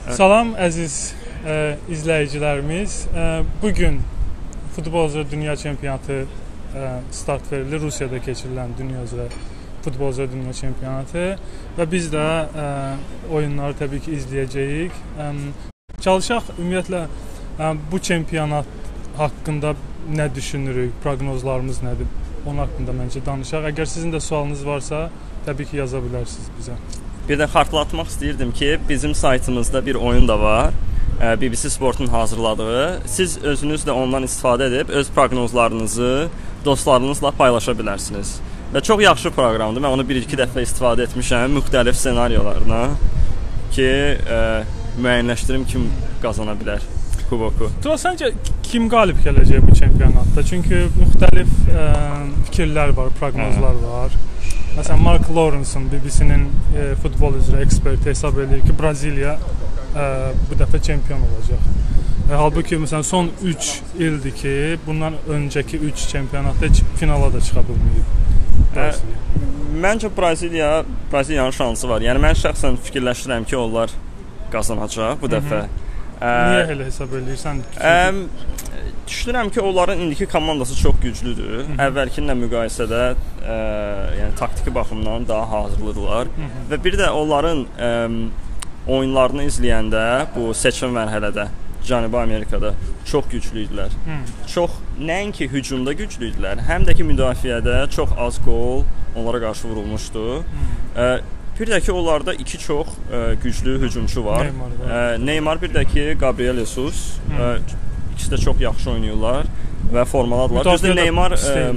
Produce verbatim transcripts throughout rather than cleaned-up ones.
Salam əziz ə, izləyicilərimiz. Ə, bugün futbol üzrə dünya çempionatı ə, start verilir. Rusiyada keçirilən dünya üzrə futbol üzrə dünya çempionatı və biz də ə, oyunları təbii ki izləyəcəyik. Ə, çalışaq ümumiyyətlə ə, bu çempionat haqqında nə düşünürük, proqnozlarımız nədir? Onun haqqında məncə danışaq. Əgər sizin də sualınız varsa, təbii ki yaza bilərsiniz bizə. Bir də xatırlatmaq istəyirdim ki, bizim saytımızda bir oyun da var. B B C Sportun hazırladığı. Siz özünüz də ondan istifadə edib öz proqnozlarınızı dostlarınızla paylaşa bilərsiniz. Və çox yaxşı proqramdır. Mən onu bir-iki dəfə istifadə etmişəm müxtəlif ssenariyolarına ki, ə, müəyyənləşdirim kim qazana bilər kuboku. Tural, səncə kim qalib gələcək bu çempionatda? Çünki müxtəlif ə, fikirlər var, proqnozlar var. Məsələn, Mark Lawrence'ın B B C-nin e, futbol üzrə eksperti hesab edir ki, Braziliya e, bu dəfə çempion olacaq. E, halbuki məsələn son üç ildir ki, bundan öncəki üç çempionatda heç finala da çıxa bilməyib. E, məncə Braziliya, Braziliyanın şansı var. Yəni mən şəxsən fikirləşirəm ki, onlar qazanacaq bu dəfə. Ə, Niyə elə hesab edirsən? Ə, düşünürəm ki, onların indiki komandası çox güclüdür. Hı -hı. Əvvəlkinlə müqayisədə ə, yəni taktiki baxımdan daha hazırlıdırlar. Hı -hı. Və bir də onların ə, oyunlarını izləyəndə bu seçim mərhələdə Cənubi Amerikada çox güclüydülər. Hı. Çox nəinki hücumda güclüydülər, həm də ki müdafiədə çox az gol onlara qarşı vurulmuşdu. Ə, Bir də ki, onlarda iki çox ə, güclü hücumçu var. Neymar, ə, Neymar bir də ki, Gabriel Jesus. Ə, ikisi də çox yaxşı oynayırlar və formaladırlar. Düzdür, Neymar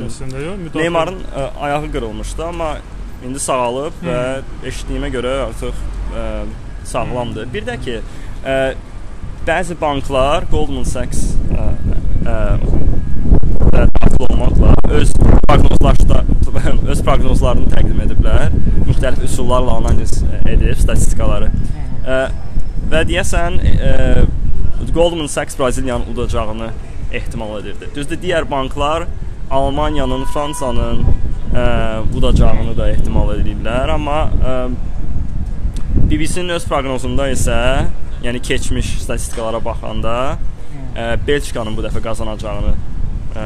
ə, Neymarın ə, ayağı qırılmışdı, amma indi sağalıb Hı. və eşitdiyimə görə artıq ə, sağlamdır. Bir də ki, ə, bəzi banklar Goldman Sachs ə, ə, daxil olmaqla öz proqnozlaşda öz proqnozlarını təqdim ediblər. Müxtəlif üsullarla analiz edib statistikaları. Ə, və deyəsən ə, Goldman Sachs Braziliyanın udacağını ehtimal edirdi. Düzdür, digər banklar Almaniyanın, Fransanın ə, udacağını da ehtimal edirlər, amma ə, B B C-nin öz proqnozunda isə, yəni keçmiş statistikalara baxanda ə, Belçikanın bu dəfə qazanacağını ə,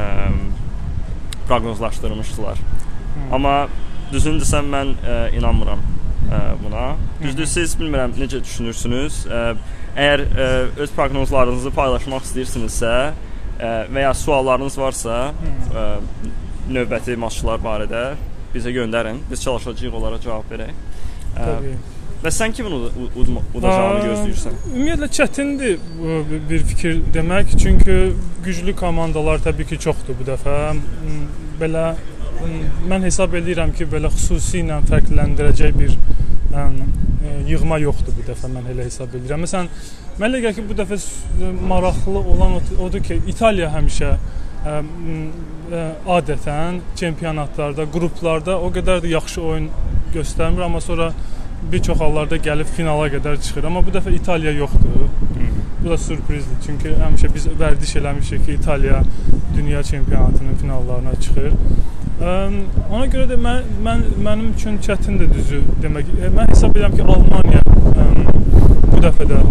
proqnozlaşdırmışdılar. Amma düzünü desəm mən ə, inanmıram ə, buna. Düzdür, siz bilmirəm necə düşünürsünüz. Ə, əgər ə, öz proqnozlarınızı paylaşmaq istəyirsinizsə ə, və ya suallarınız varsa ə, növbəti maçlar barədə bizə göndərin. Biz çalışacağıq onlara cavab verək. Ə, və sən kimin udacağını gözləyirsən? Ümumiyyətlə çətindir bir fikir demək, çünki güclü komandalar təbii ki çoxdur bu dəfə. Belə mən hesab edirəm ki, belə xüsusi ilə fərqləndirəcək bir ə, yığma yoxdur bu dəfə, mən elə hesab edirəm. Məsələn, mən elə gəlir ki, bu dəfə maraqlı olan odur ki, İtaliya həmişə ə, ə, adətən çempionatlarda, qruplarda o qədər də yaxşı oyun göstərmir, amma sonra bir çox hallarda gəlib finala qədər çıxır. Amma bu dəfə İtaliya yoxdur. Bu da sürprizdir, çünki həmişə biz vərdiş eləmişik ki, İtaliya dünya çempionatının finallarına çıxır. Ə, ona görə də mən, mən, mənim üçün çətindir düzü demək. Mən hesab edirəm ki, Almaniya ə, bu dəfə də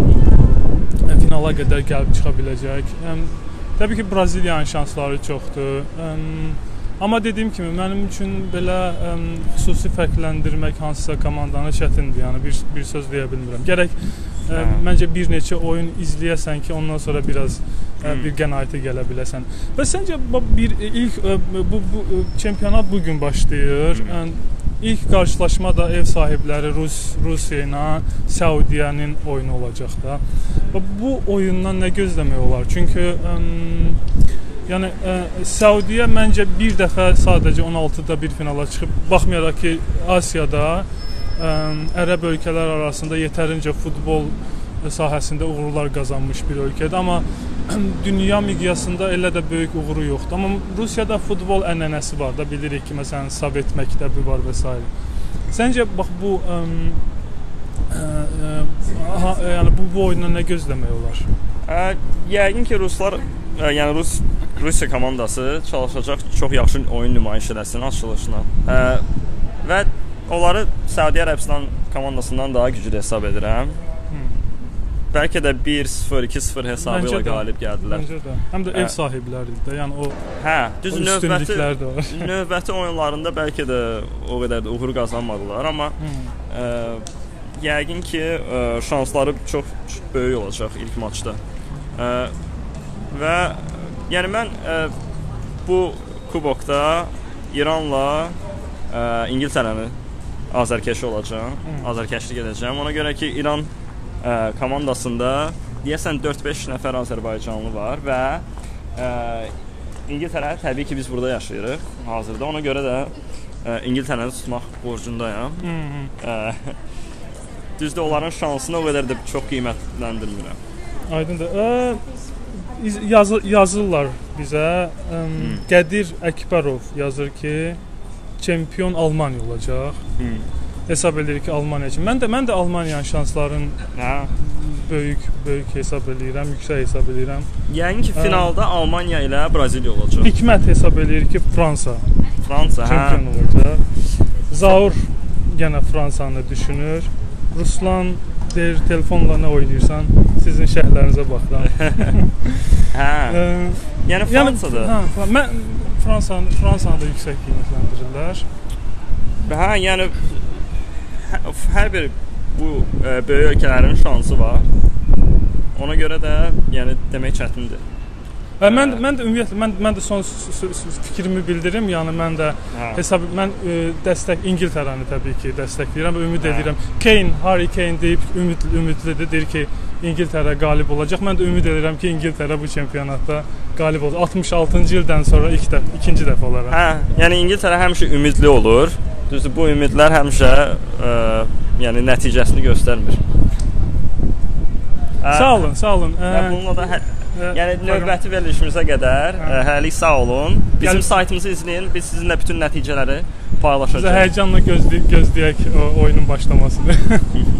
ə, finala qədər gəlib çıxa biləcək. Ə, təbii ki, Braziliyanın şansları çoxdur. Ə, amma dediyim kimi, mənim üçün belə ə, xüsusi fərqləndirmək hansısa komandanı çətindir. Yəni bir, bir söz deyə bilmirəm. Gərək ə, məncə bir neçə oyun izləyəsən ki, ondan sonra biraz ə, bir qənaətə gələ biləsən. Və səncə bir ilk ə, bu, bu çempionat bugün başlayır. Ə, ilk qarşılaşma da ev sahibləri Rus Rusiya ilə Səudiyyənin oyunu olacaq da. Və bu oyundan nə gözləmək olar? Çünki ə, yəni ə, Səudiyyə məncə bir dəfə sadəcə on altıda bir finala çıxıb, baxmayaraq ki, Asiyada ə, ərəb ölkələr arasında yetərincə futbol sahəsində uğurlar qazanmış bir ölkədir, amma dünya miqyasında elə də böyük uğuru yoxdur. Amma Rusiyada futbol ənənəsi var da, bilirik ki, məsələn, Sovet məktəbi var və s. Səncə bax bu ə, ə, ə, yəni bu, bu oyundan nə gözləmək olar? Ə, yəqin ki, Ruslar, ə, yəni Rus Rusiya komandası çalışacaq çox yaxşı oyun nümayiş eləsin açılışına. Ə, və onları Səudiyyə Ərəbistan komandasından daha güclü hesab edirəm. bəlkə də bir sıfır, iki sıfır hesabı ilə qalib gəldilər. Məncə də. Həm də ev sahibləri idi də. Yəni o hə, düz növbəti də var. növbəti oyunlarında bəlkə də o qədər də uğur qazanmadılar, amma ə, yəqin ki, ə, şansları çox böyük olacaq ilk maçda. Ə, və yəni mən ə, bu kubokda İranla ə, İngiltərəni azərkeşi olacaq, azərkeşlik edəcəm. Ona görə ki, İran ə, komandasında deyəsən dörd-beş nəfər Azərbaycanlı var və ə, İngiltərə təbii ki, biz burada yaşayırıq hazırda. Ona görə də ə, İngiltərəni tutmaq borcundayam. Ə, düzdür, onların şansını o qədər də çox qiymətləndirmirəm. Aydındır. Yazı, yazırlar bizə. Qədir Əkbərov yazır ki, çempion Almaniya olacaq. Hmm. Hesab edir ki, Almaniya üçün. Mən də mən də Almaniyanın şanslarını hə, böyük böyük hesab edirəm, yüksək hesab edirəm. Yəni ki, finalda hə, Almaniya ilə Braziliya olacaq. Hikmət hesab edir ki, Fransa. Fransa, çempion hə, olacaq. Zaur yenə Fransanı düşünür. Ruslan deyir, telefonla nə oynayırsan? Sizin şəhərlərinizə baxıram. Hə. Yəni Fransada. Yəni, hə, mən Fransanı Fransanı da yüksək qiymətləndirirlər. Hə, yəni hər bir bu ə, böyük ölkələrin şansı var. Ona görə də yəni demək çətindir. Və mən mən də ümumiyyətlə mən mən də son fikrimi bildirim. Yəni mən də hə, hesab mən ə, dəstək İngiltərəni təbii ki, dəstəkləyirəm və ümid hə, edirəm. Kane, Harry Kane deyib ümid ümidlidir, deyir ki, İngiltərə qalib olacaq. Mən də ümid edirəm ki, İngiltərə bu çempionatda qalib olacaq. altmış altıncı ildən sonra ilk dəfə, ikinci dəfə olaraq. Hə, yəni İngiltərə həmişə ümidli olur. Düzdür, bu ümidlər həmişə ə, yəni nəticəsini göstərmir. Hə, sağ olun, sağ olun. Və bununla da hə, yəni növbəti verilişimizə qədər hə, hələlik sağ olun. Bizim Gəl saytımızı izləyin. Biz sizinlə bütün nəticələri paylaşacağıq. Biz həyecanla gözləyək, gözləyək o oyunun başlamasını.